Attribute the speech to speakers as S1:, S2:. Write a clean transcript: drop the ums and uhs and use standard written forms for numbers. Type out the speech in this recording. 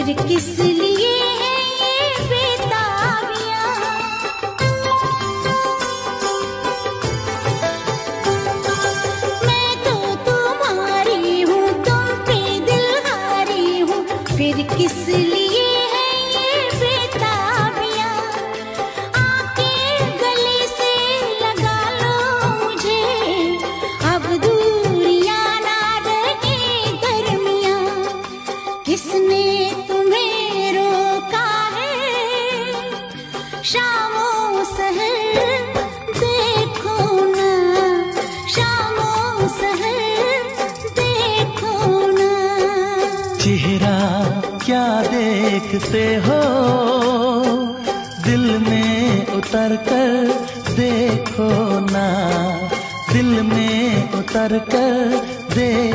S1: फिर किस लिए है ये बेताबियां। मैं तो तुम्हारी हूँ, तुम पे दिल हारी हूँ, फिर किस लिए है ये बेताबियां। आके गले से लगा लो मुझे, अब दूरियां ना रहे गर्मियां। किसने तुम्हें रोका है, शामों सहर देखो ना, शामों सहर देखो ना।
S2: चेहरा क्या देखते हो, दिल में उतर कर देखो ना, दिल में उतर कर देखो